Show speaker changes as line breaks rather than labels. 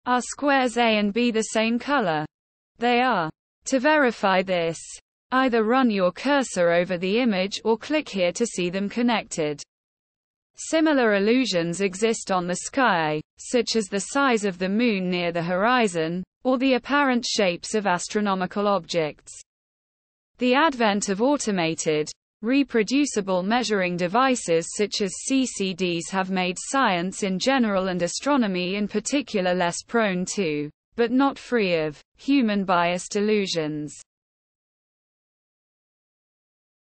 Are squares A and B the same color? They are. To verify this, either run your cursor over the image or click here to see them connected. Similar illusions exist on the sky, such as the size of the moon near the horizon, or the apparent shapes of astronomical objects. The advent of automated, reproducible measuring devices such as CCDs have made science in general and astronomy in particular less prone to, but not free of, human-biased illusions.